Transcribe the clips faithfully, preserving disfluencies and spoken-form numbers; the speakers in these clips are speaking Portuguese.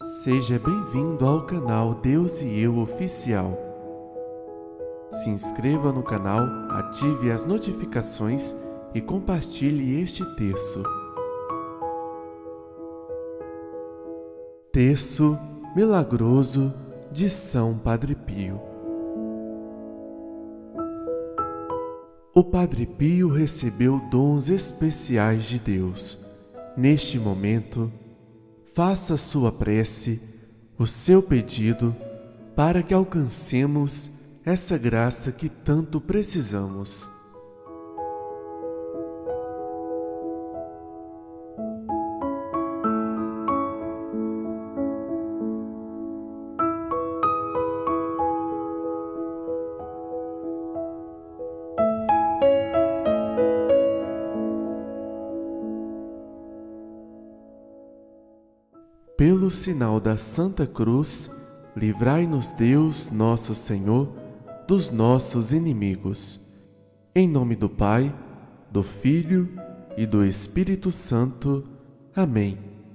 Seja bem-vindo ao canal Deus e Eu Oficial. Se inscreva no canal, ative as notificações e compartilhe este texto. Terço milagroso de São Padre Pio. O Padre Pio recebeu dons especiais de Deus. Neste momento, faça sua prece, o seu pedido, para que alcancemos essa graça que tanto precisamos. Pelo sinal da Santa Cruz, livrai-nos Deus, nosso Senhor, dos nossos inimigos. Em nome do Pai, do Filho e do Espírito Santo. Amém.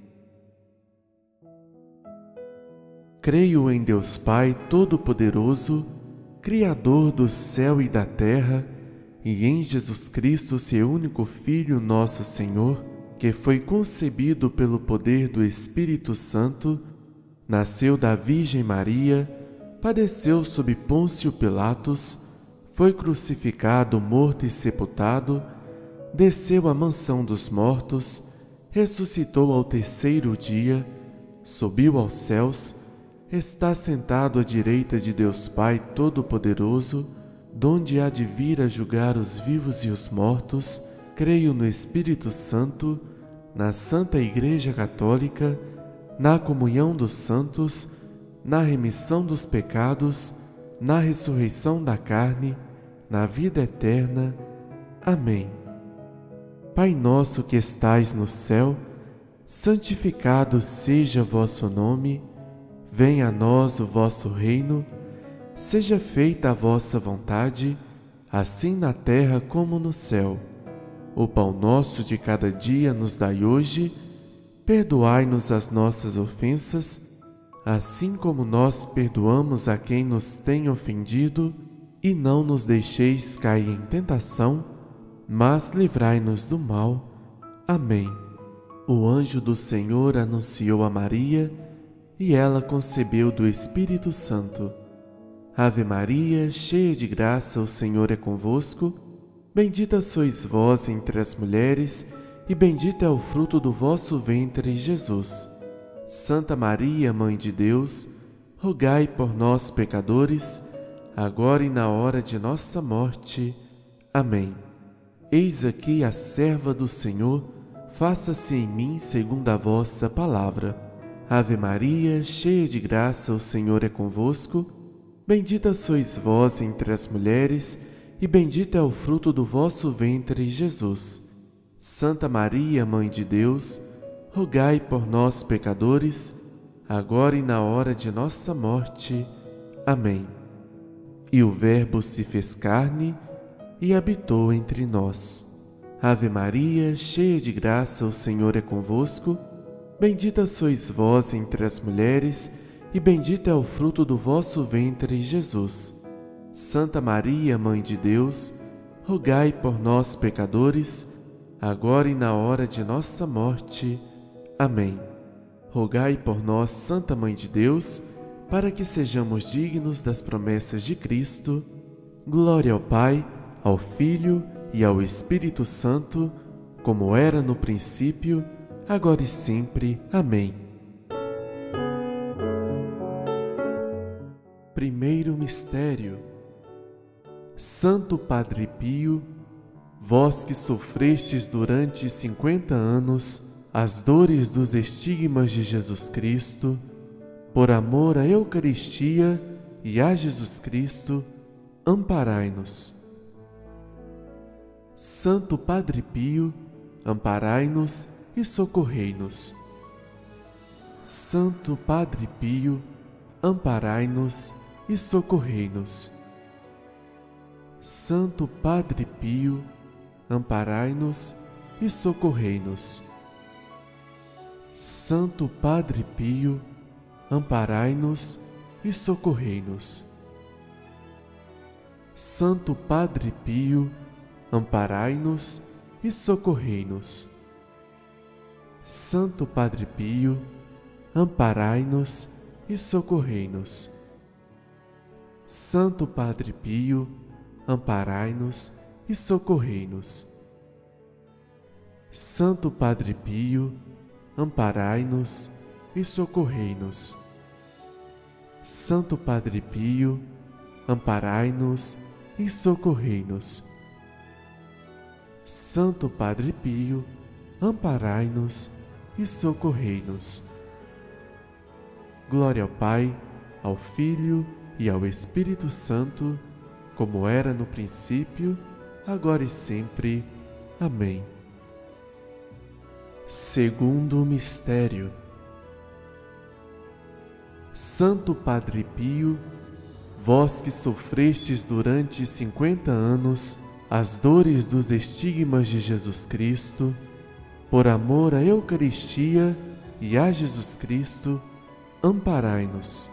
Creio em Deus Pai Todo-Poderoso, Criador do céu e da terra, e em Jesus Cristo, seu único Filho, nosso Senhor, que foi concebido pelo poder do Espírito Santo, nasceu da Virgem Maria, padeceu sob Pôncio Pilatos, foi crucificado, morto e sepultado, desceu à mansão dos mortos, ressuscitou ao terceiro dia, subiu aos céus, está sentado à direita de Deus Pai Todo-Poderoso, donde há de vir a julgar os vivos e os mortos. Creio no Espírito Santo, na Santa Igreja Católica, na comunhão dos santos, na remissão dos pecados, na ressurreição da carne, na vida eterna. Amém. Pai nosso que estais no céu, santificado seja vosso nome, venha a nós o vosso reino, seja feita a vossa vontade, assim na terra como no céu. O pão nosso de cada dia nos dai hoje, perdoai-nos as nossas ofensas, assim como nós perdoamos a quem nos tem ofendido, e não nos deixeis cair em tentação, mas livrai-nos do mal. Amém. O anjo do Senhor anunciou a Maria, e ela concebeu do Espírito Santo. Ave Maria, cheia de graça, o Senhor é convosco. Bendita sois vós entre as mulheres, e bendito é o fruto do vosso ventre, Jesus. Santa Maria, Mãe de Deus, rogai por nós, pecadores, agora e na hora de nossa morte. Amém. Eis aqui a serva do Senhor, faça-se em mim segundo a vossa palavra. Ave Maria, cheia de graça, o Senhor é convosco. Bendita sois vós entre as mulheres, e bendito é o fruto do vosso ventre, Jesus. Santa Maria, Mãe de Deus, rogai por nós, pecadores, agora e na hora de nossa morte. Amém. E o Verbo se fez carne e habitou entre nós. Ave Maria, cheia de graça, o Senhor é convosco. Bendita sois vós entre as mulheres, e bendito é o fruto do vosso ventre, Jesus. Santa Maria, Mãe de Deus, rogai por nós, pecadores, agora e na hora de nossa morte. Amém. Rogai por nós, Santa Mãe de Deus, para que sejamos dignos das promessas de Cristo. Glória ao Pai, ao Filho e ao Espírito Santo, como era no princípio, agora e sempre. Amém. Primeiro mistério. Santo Padre Pio, vós que sofrestes durante cinquenta anos as dores dos estigmas de Jesus Cristo, por amor à Eucaristia e a Jesus Cristo, amparai-nos. Santo Padre Pio, amparai-nos e socorrei-nos. Santo Padre Pio, amparai-nos e socorrei-nos. Santo Padre Pio, amparai-nos e socorrei-nos. Santo Padre Pio, amparai-nos e socorrei-nos. Santo Padre Pio, amparai-nos e socorrei-nos. Santo Padre Pio, amparai-nos e socorrei-nos. Santo Padre Pio, amparai-nos e socorrei-nos. Santo Padre Pio, amparai-nos e socorrei-nos. Santo Padre Pio, amparai-nos e socorrei-nos. Santo Padre Pio, amparai-nos e socorrei-nos. Glória ao Pai, ao Filho e ao Espírito Santo, como era no princípio, agora e sempre. Amém. Segundo mistério. Santo Padre Pio, vós que sofrestes durante cinquenta anos as dores dos estigmas de Jesus Cristo, por amor à Eucaristia e a Jesus Cristo, amparai-nos.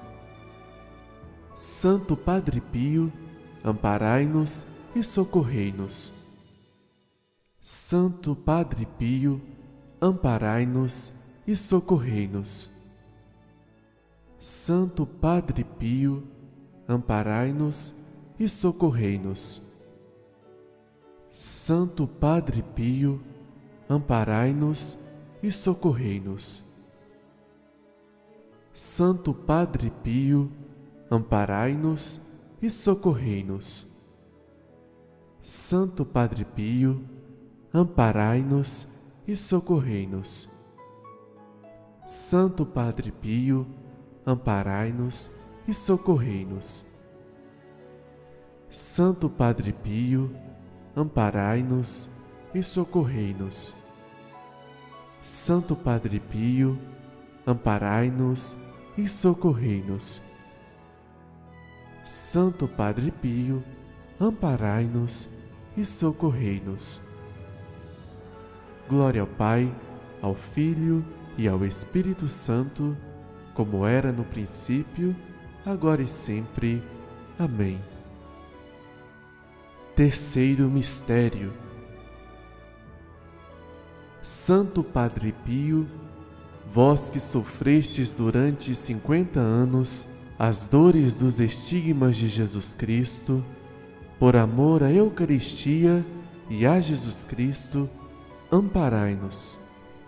Santo Padre Pio, amparai-nos e socorrei-nos. Santo Padre Pio, amparai-nos e socorrei-nos. Santo Padre Pio, amparai-nos e socorrei-nos. Santo Padre Pio, amparai-nos e socorrei-nos. Santo Padre Pio, amparai-nos e socorrei-nos. Santo Padre Pio, amparai-nos e socorrei-nos. Santo Padre Pio, amparai-nos e socorrei-nos. Santo Padre Pio, amparai-nos e socorrei-nos. Santo Padre Pio, amparai-nos e socorrei-nos. Santo Padre Pio, amparai-nos e socorrei-nos. Glória ao Pai, ao Filho e ao Espírito Santo, como era no princípio, agora e sempre. Amém. Terceiro mistério. Santo Padre Pio, vós que sofrestes durante cinquenta anos as dores dos estigmas de Jesus Cristo, por amor à Eucaristia e a Jesus Cristo, amparai-nos.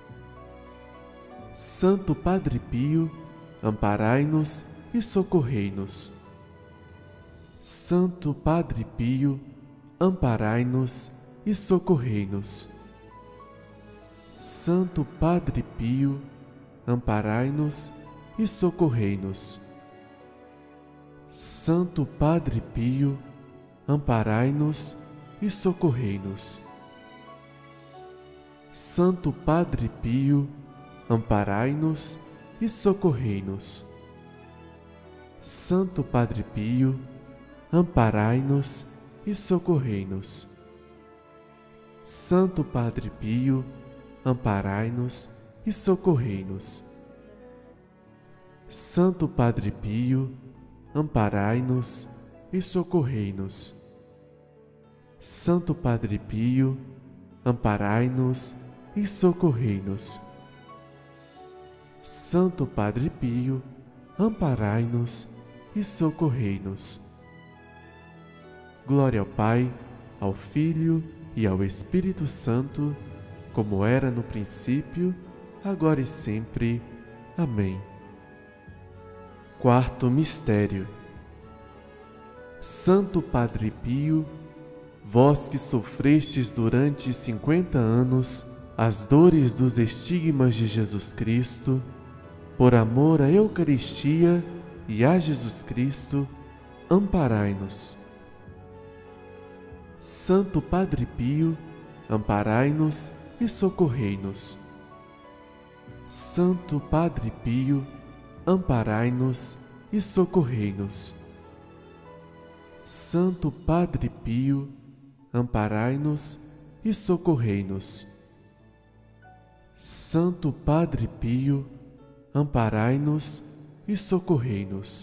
Santo Padre Pio, amparai-nos e socorrei-nos. Santo Padre Pio, amparai-nos e socorrei-nos. Santo Padre Pio, amparai-nos e socorrei-nos. Santo Padre Pio, amparai-nos e socorrei-nos. Santo Padre Pio, amparai-nos e socorrei-nos. Santo Padre Pio, amparai-nos e socorrei-nos. Santo Padre Pio, amparai-nos e socorrei-nos. Santo Padre Pio, amparai-nos e socorrei-nos. Santo Padre Pio, amparai-nos e socorrei-nos. Santo Padre Pio, amparai-nos e socorrei-nos. Glória ao Pai, ao Filho e ao Espírito Santo, como era no princípio, agora e sempre. Amém. Quarto mistério. Santo Padre Pio, vós que sofrestes durante cinquenta anos as dores dos estigmas de Jesus Cristo, por amor à Eucaristia e a Jesus Cristo, amparai-nos. Santo Padre Pio, amparai-nos e socorrei-nos. Santo Padre Pio, amparai-nos e socorrei-nos. Santo Padre Pio, amparai-nos e socorrei-nos. Santo Padre Pio, amparai-nos e socorrei-nos.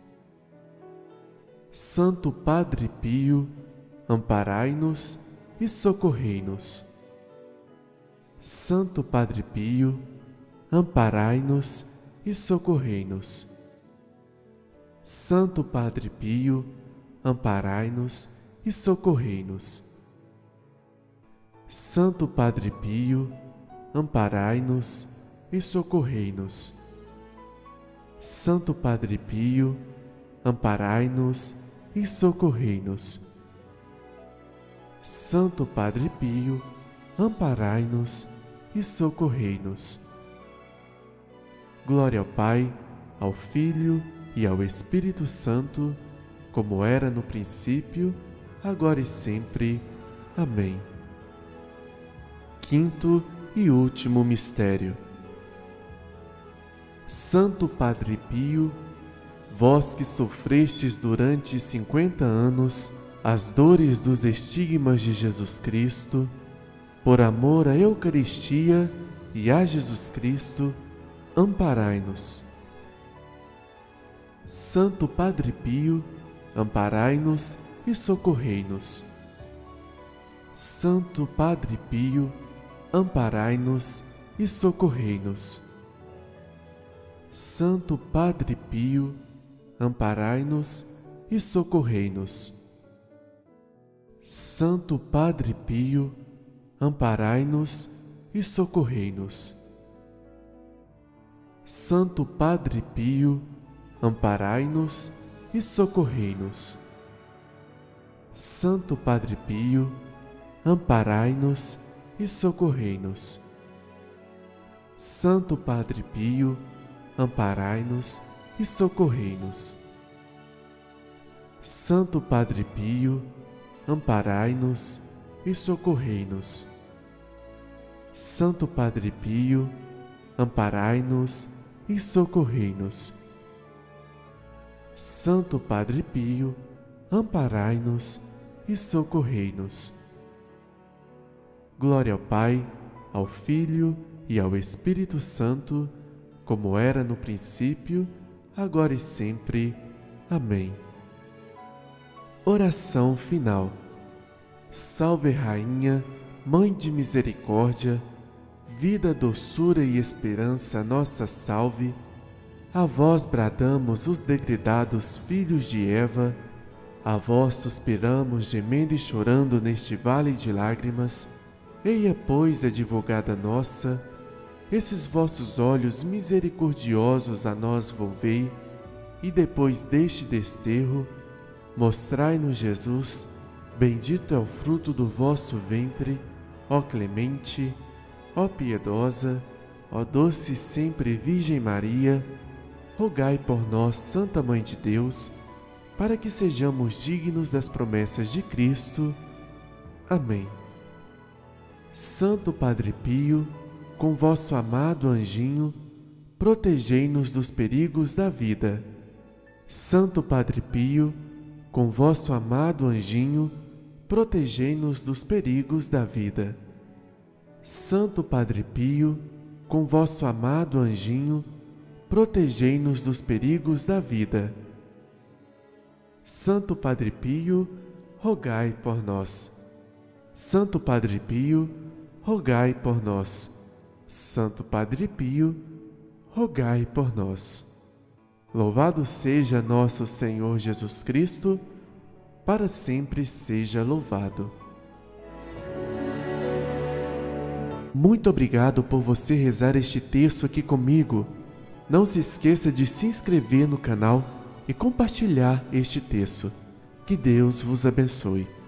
Santo Padre Pio, amparai-nos e socorrei-nos. Santo Padre Pio, amparai-nos e socorrei-nos. Santo Padre Pio, amparai-nos e socorrei-nos. Santo Padre Pio, amparai-nos e socorrei-nos. Santo Padre Pio, amparai-nos e socorrei-nos. Santo Padre Pio, amparai-nos e socorrei-nos. Glória ao Pai, ao Filho e ao Espírito Santo, como era no princípio, agora e sempre. Amém. Quinto e último mistério. Santo Padre Pio, vós que sofrestes durante cinquenta anos as dores dos estigmas de Jesus Cristo, por amor à Eucaristia e a Jesus Cristo, amparai-nos. Santo Padre Pio, amparai-nos e socorrei-nos. Santo Padre Pio, amparai-nos e socorrei-nos. Santo Padre Pio, amparai-nos e socorrei-nos. Santo Padre Pio, amparai-nos e socorrei-nos. Santo Padre Pio, amparai-nos e socorrei-nos. Santo Padre Pio, amparai-nos e socorrei-nos. Santo Padre Pio, amparai-nos e socorrei-nos. Santo Padre Pio, amparai-nos e socorrei-nos. Santo Padre Pio, amparai-nos e socorrei-nos. Santo Padre Pio, amparai-nos e socorrei-nos. Glória ao Pai, ao Filho e ao Espírito Santo, como era no princípio, agora e sempre. Amém. Oração final. Salve Rainha, Mãe de Misericórdia, vida, doçura e esperança, nossa salve. A vós bradamos os degredados filhos de Eva, a vós suspiramos gemendo e chorando neste vale de lágrimas. Eia, pois, advogada nossa, esses vossos olhos misericordiosos a nós volvei, e depois deste desterro, mostrai-nos Jesus, bendito é o fruto do vosso ventre, ó clemente, ó piedosa, ó doce sempre Virgem Maria, rogai por nós, Santa Mãe de Deus, para que sejamos dignos das promessas de Cristo. Amém. Santo Padre Pio, com vosso amado anjinho, protegei-nos dos perigos da vida. Santo Padre Pio, com vosso amado anjinho, protegei-nos dos perigos da vida. Santo Padre Pio, com vosso amado anjinho, protegei-nos dos perigos da vida. Santo Padre Pio, rogai por nós. Santo Padre Pio, rogai por nós. Santo Padre Pio, rogai por nós. Louvado seja nosso Senhor Jesus Cristo, para sempre seja louvado. Muito obrigado por você rezar este texto aqui comigo. Não se esqueça de se inscrever no canal e compartilhar este texto. Que Deus vos abençoe.